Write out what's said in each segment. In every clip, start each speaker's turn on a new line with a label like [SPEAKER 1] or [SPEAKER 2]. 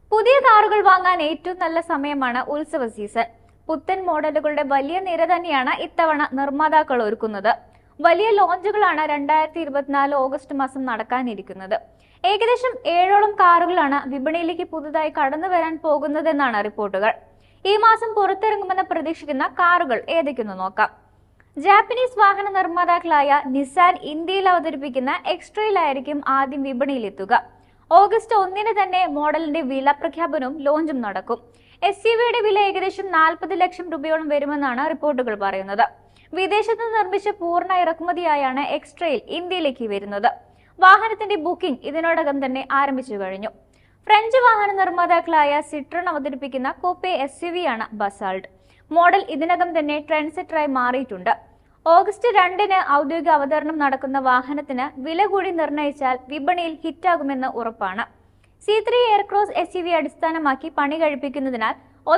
[SPEAKER 1] പുതിയ കാറുകൾ വാങ്ങാൻ ഏറ്റവും നല്ല സമയമാണ് ഉത്സവ സീസൺ. പുത്തൻ മോഡലുകളുടെ വലിയ നിര തന്നെയാണ് ഇത്തവണ നിർമ്മാതാക്കൾ ഒരുക്കുന്നത്. വലിയ ലോഞ്ചുകളാണ് 2024 ഓഗസ്റ്റ് മാസം നടക്കാനിരിക്കുന്നത്. ഏകദേശം 7ഓളം കാറുകളാണ് വിപണിയിലേക്ക് പുതുതായി കടന്നു വരാൻ പോകുന്നതെന്നാണ് റിപ്പോർട്ടുകൾ. ഈ മാസം പുറത്തിറങ്ങുമെന്ന് പ്രതീക്ഷിക്കുന്ന കാറുകൾ ഏതൊക്കെയെന്ന് നോക്കാം. ജാപ്പനീസ് വാഹന നിർമ്മാതാക്കളായ നിസാൻ ഇന്ത്യയിൽ അവതരിപ്പിക്കുന്ന എക്സ്ട്രയിലായിരിക്കും ആദ്യം വിപണിയിലെത്തുക. ഓഗസ്റ്റ് 1 തന്നെ മോഡലിന്റെ വില പ്രഖ്യാപനവും ലോഞ്ചും നടക്കും. SUVയുടെ വില ഏകദേശം 40 ലക്ഷം രൂപയോളം വരുമെന്നാണ് റിപ്പോർട്ടുകൾ പറയുന്നത്. വിദേശത്ത് നിർമ്മിച്ച പൂർണ്ണ ഇറക്കുമതിയായാണ് എക്സ്ട്രയിൽ ഇന്ത്യയിലേക്ക് വരുന്നത്. വാഹനത്തിന്റെ ബുക്കിംഗ് ഇതിനോടകം തന്നെ ആരംഭിച്ചു കഴിഞ്ഞു. ഫ്രഞ്ച് വാഹന നിർമ്മാതാക്കളായ സിട്രോൺ അവതരിപ്പിക്കുന്ന കൂപ്പെ SUV ആണ് ബസാൾട്ട്. മോഡൽ ഇതിനകം തന്നെ ട്രെൻഡ് സെറ്ററായി മാറിയിട്ടുണ്ട്. ഓഗസ്റ്റ് 2 ഔദ്യോഗിക അവതരണം നടക്കുന്ന വാഹനത്തിന് വില കൂടി നിർണയിച്ചാൽ വിപണിയിൽ ഹിറ്റാകുമെന്ന് ഉറപ്പാണ്. C3 എയർക്രോസ് SUV അടിസ്ഥാനമാക്കി പണി കഴിപ്പിക്കുന്നതിനാൽ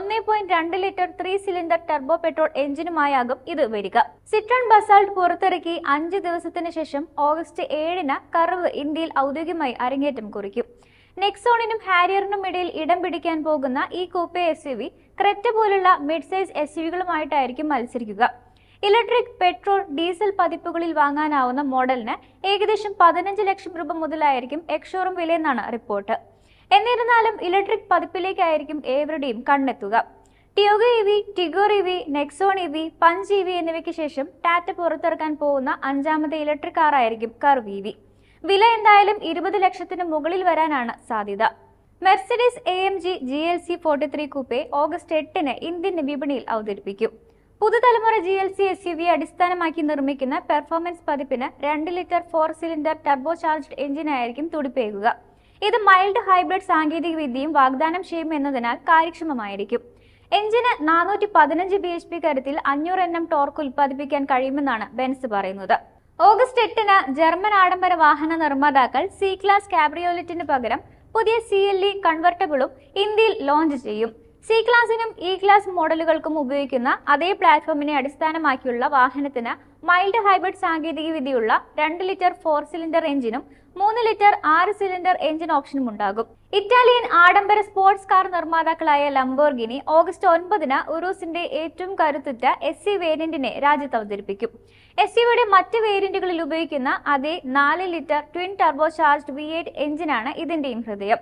[SPEAKER 1] 1.2 ലിറ്റർ 3 സിലിണ്ടർ ടർബോ പെട്രോൾ എഞ്ചിനുമായാകും ഇത് വരിക. സിട്രോൺ ബസാൾട്ട് പുറത്തിറക്കി 5 ദിവസത്തിന് ശേഷം ഓഗസ്റ്റ് 7 കർവ് ഇന്ത്യയിൽ ഔദ്യോഗികമായി അരങ്ങേറ്റം കുറിക്കും. നെക്സോണിനും ഹാരിയറിനും ഇടയിൽ ഇടം പിടിക്കാൻ പോകുന്ന ഈ കൂപ്പെ SUV ക്രെറ്റ പോലുള്ള മിഡ് സൈസ് SUVകളുമായിട്ടായിരിക്കും മത്സരിക്കുക. ഇലക്ട്രിക്, പെട്രോൾ, ഡീസൽ പതിപ്പുകളിൽ വാങ്ങാനാവുന്ന മോഡലിന് ഏകദേശം 15 ലക്ഷം രൂപ മുതലായിരിക്കും എക്സ്ഷോറൂം വിലയെന്നാണ് റിപ്പോർട്ട്. എന്നിരുന്നാലും ഇലക്ട്രിക് പതിപ്പിലേക്കായിരിക്കും ഏവരുടെയും കണ്ണെത്തുക. Tiago EV, Tigor EV, Nexon EV, Punch EV എന്നിവയ്ക്ക് ശേഷം ടാറ്റ പുറത്തിറക്കാൻ പോകുന്ന 5ാമത്തെ ഇലക്ട്രിക് കാറായിരിക്കും കർവ് EV. വില എന്തായാലും 20 ലക്ഷത്തിന് മുകളിൽ വരാനാണ് സാധ്യത. മെർസിഡീസ് AMG GLC 43 കൂപ്പെ ഓഗസ്റ്റ് 8 ഇന്ത്യൻ വിപണിയിൽ അവതരിപ്പിക്കും. പുതുതലമുറ GLC SUV അടിസ്ഥാനമാക്കി നിർമ്മിക്കുന്ന പെർഫോമൻസ് പതിപ്പിന് 2 ലിറ്റർ 4 സിലിണ്ടർ ടർബോ ചാർജ്ഡ് എഞ്ചിനായിരിക്കും തുടിപ്പേകുക. ഇത് മൈൽഡ് ഹൈബ്രിഡ് സാങ്കേതിക വിദ്യയും വാഗ്ദാനം ചെയ്യുമെന്നതിനാൽ കാര്യക്ഷമമായിരിക്കും. എഞ്ചിന് 415 bhp കരുത്തിൽ 500 Nm ടോർക്ക് ഉൽപ്പാദിപ്പിക്കാൻ കഴിയുമെന്നാണ് ബെൻസ് പറയുന്നത്. ഓഗസ്റ്റ് 8 ജർമ്മൻ ആഡംബര വാഹന നിർമ്മാതാക്കൾ C ക്ലാസ് കാബ്രിയോലെറ്റിന് പകരം പുതിയ CLE കൺവെർട്ടബിളും ഇന്ത്യയിൽ ലോഞ്ച് ചെയ്യും. C ക്ലാസിനും E ക്ലാസ് മോഡലുകൾക്കും ഉപയോഗിക്കുന്ന അതേ പ്ലാറ്റ്ഫോമിനെ അടിസ്ഥാനമാക്കിയുള്ള വാഹനത്തിന് മൈൽഡ് ഹൈബ്രിഡ് സാങ്കേതിക വിദ്യയുള്ള 2 ലിറ്റർ 4 സിലിണ്ടർ എഞ്ചിനും 3 ലിറ്റർ 6 സിലിണ്ടർ എഞ്ചിൻ ഓപ്ഷനും ഉണ്ടാകും. ഇറ്റാലിയൻ ആഡംബര സ്പോർട്സ് കാർ നിർമ്മാതാക്കളായ ലംബോർഗിനി ഓഗസ്റ്റ് 9 ഉറൂസിന്റെ ഏറ്റവും കരുത്തുറ്റ SE വേരിയന്റിനെ രാജ്യത്ത് അവതരിപ്പിക്കും. SUVയുടെ മറ്റ് വേരിയന്റുകളിൽ ഉപയോഗിക്കുന്ന അതേ 4 litre twin turbo charged V8 എഞ്ചിനാണ് ഇതിന്റെയും ഹൃദയം.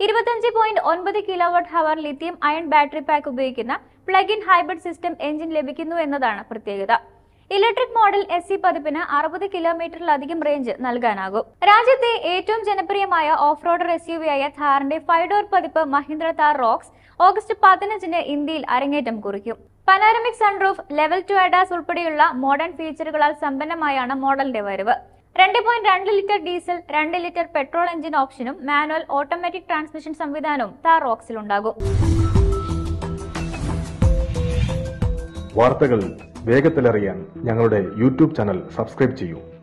[SPEAKER 1] 25.9 kWh lithium ion battery pack ഉപയോഗിക്കുന്ന plug in hybrid system engine ലഭിക്കുന്നു എന്നതാണ് പ്രത്യേകത. ഇലക്ട്രിക് മോഡൽ SE പതിപ്പിന് 60 കിലോമീറ്ററിലധികം റേഞ്ച് നൽകാനാകും. രാജ്യത്തെ ഏറ്റവും ജനപ്രിയമായ ഓഫ് റോഡർ SUV ആയ ഥാറിന്റെ 5 ഡോർ പതിപ്പ് മഹീന്ദ്ര താർ റോക്സ് ഓഗസ്റ്റ് 15 ഇന്ത്യയിൽ അരങ്ങേറ്റം കുറിക്കും. പനോരമിക് സൺറൂഫ്, ലെവൽ 2 ADAS ഉൾപ്പെടെയുള്ള മോഡേൺ ഫീച്ചറുകളാൽ സമ്പന്നമായാണ് മോഡലിന്റെ വരവ്. 2.2 litre diesel, 2 litre petrol engine ഓപ്ഷനും മാനുവൽ ഓട്ടോമാറ്റിക് ട്രാൻസ്മിഷൻ സംവിധാനവും താർ റോക്സിലുണ്ടാകും.
[SPEAKER 2] വാർത്തകൾ വേഗത്തിലറിയാൻ ഞങ്ങളുടെ YouTube ചാനൽ സബ്സ്ക്രൈബ് ചെയ്യൂ.